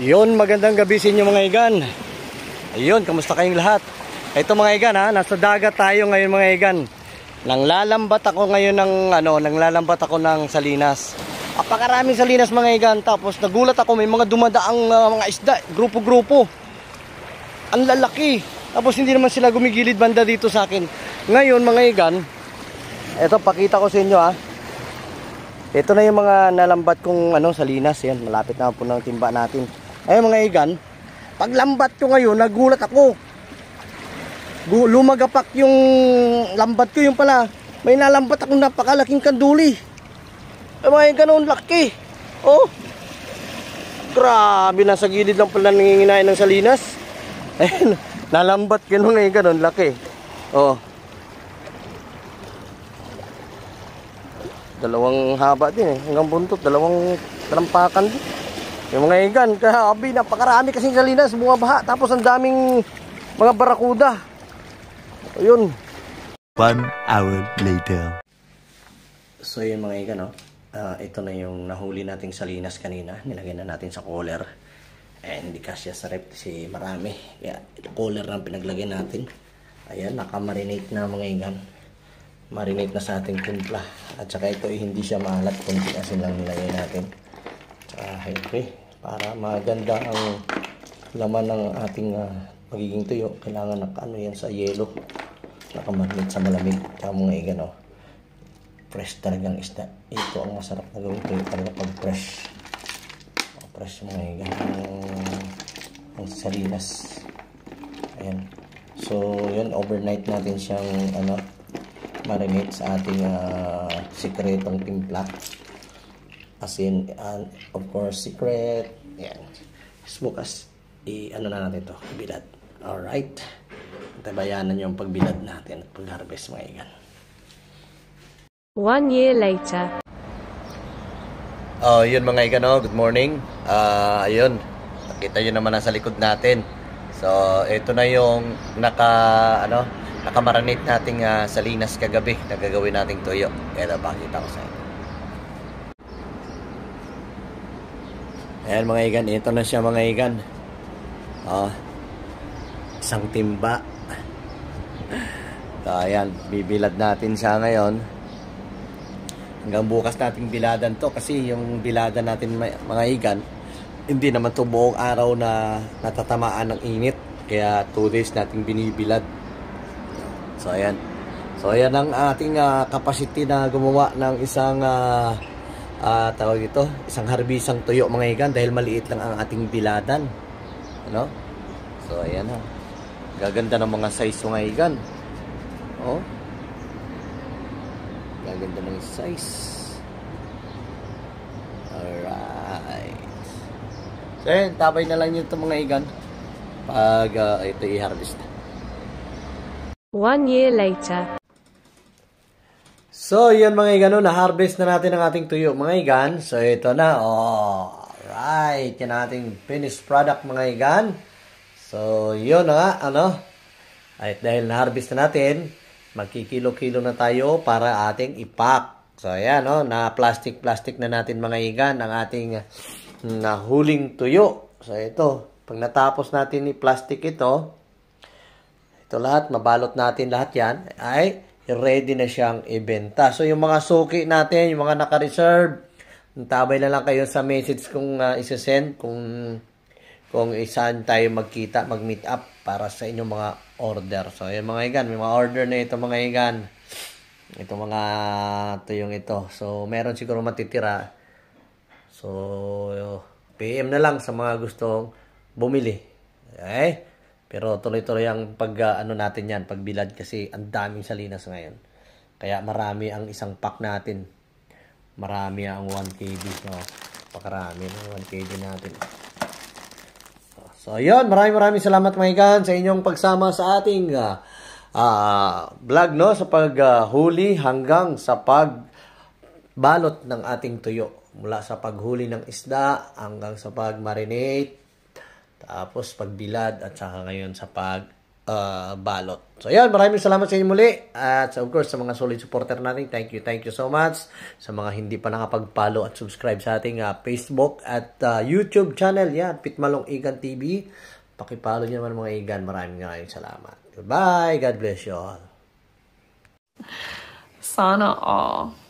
Yun, magandang gabi sa inyo mga igan. Ayun, kamusta kayong lahat? Ito mga igan ha, nasa dagat tayo ngayon mga igan. Nanglalambat ako ngayon ng salinas. Apakaraming salinas mga igan. Tapos nagulat ako, may mga dumadaang mga isda, grupo-grupo. Ang lalaki. Tapos hindi naman sila gumigilid banda dito sa akin. Ngayon mga igan, ito pakita ko sa inyo ha. Ito na yung mga nalambat kong salinas. Yan, malapit na po ng timba natin. Ayun mga igan, paglambat ko ngayon, nagulat ako. Lumagapak yung lambat ko, yung pala. May nalambat akong napakalaking kanduli. Ay mga igan, ang laki. Oh, grabe, nasa gilid lang pala nanginginain ng salinas. Ayun, nalambat ko mga igan, ang laki. Oh, dalawang haba din hanggang buntot, dalawang talampakan din. Yung mga igan, grabe, napakarami kasing salinas, bumabaha, tapos ang daming mga barakuda. Ayun. 1 hour later. So yun mga igan, ito na yung nahuli nating salinas kanina, nilagay na natin sa cooler. Hindi kasya sa rep kasi marami, kaya cooler lang pinaglagay natin. Ayan, nakamarinate na mga igan. Marinate na sa ating timpla. At saka ito hindi siya maalat, kunti asin lang nilagay natin. Tsaka okay, para maganda ang laman ng ating magiging tuyo. Kailangan nakaano yan sa yelo, nakamarinate sa malamig. Tsaka mga igan, fresh talagang isda. Ito ang masarap na gawin tuyo talaga pag fresh. Fresh mga igan ang salinas. Ayan. So yun, overnight natin siyang marinate sa ating sikretong timpla. Asin, and of course secret. Yan. Bukas na natin to, bilad. Alright, tabayanan yung pagbilad natin at pag-harvest mga igan. 1 year later. Yun mga igan, good morning. Ayun, nakita nyo naman nasa likod natin. So ito na yung nakamarinate nating salinas kagabi na gagawin nating tuyo. Kaya pakita ko sa inyo. Ayan mga igan, ito na siya mga igan. Isang timba. So ayan, bibilad natin siya ngayon. Hanggang bukas nating biladan to kasi yung biladan natin mga igan, hindi naman to buong araw na natatamaan ng init. Kaya 2 days nating binibilad. So ayan. So ayan ang ating capacity na gumawa ng isang tawag ito, isang harbisang tuyo mga igan dahil maliit lang ang ating biladan. So ayan ha. Gaganda ng mga size mga igan. Gaganda ng size. Alright. So ayan, tabay na lang yun ito mga igan pag ito i-harvest na. 1 year later. So, yun mga igan, na-harvest na natin ang ating tuyo mga igan. So, ito na. Alright. Yan ang ating finished product mga igan. So, yun na nga, At dahil na-harvest na natin, magkikilo-kilo na tayo para ating ipack. So, ayan, na plastic na natin mga igan ang ating nahuling tuyo. So, ito. Pag natapos natin i-plastic ito lahat, mabalot natin lahat yan, ay ready na siyang ibenta. So, yung mga suki natin, yung mga naka-reserve, tabay na lang kayo sa message kung isa-send, kung isaan tayo magkita, mag-meet up para sa inyong mga order. So, yung mga igan, may mga order na ito mga igan. Ito mga tuyong ito. So, meron siguro matitira. So, PM na lang sa mga gustong bumili. Okay? Pero tuloy-tuloy ang natin yan, pagbilad kasi ang daming salinas ngayon. Kaya marami ang isang pack natin. Marami ang 1 kg. Pakarami ng 1 kg natin. So, ayun. Maraming salamat mga igan sa inyong pagsama sa ating vlog, sa paghuli hanggang sa pagbalot ng ating tuyo. Mula sa paghuli ng isda hanggang sa pag-marinate. Tapos pagbilad at saka ngayon sa balot. So, yan. Maraming salamat sa inyo muli. At of course, sa mga solid supporter natin, thank you so much. Sa mga hindi pa nakapag-follow at subscribe sa ating Facebook at YouTube channel, yan, Pitmalong Igan TV. Pakipollow nyo naman mga Igan. Maraming salamat. Goodbye. God bless you all. Sana all.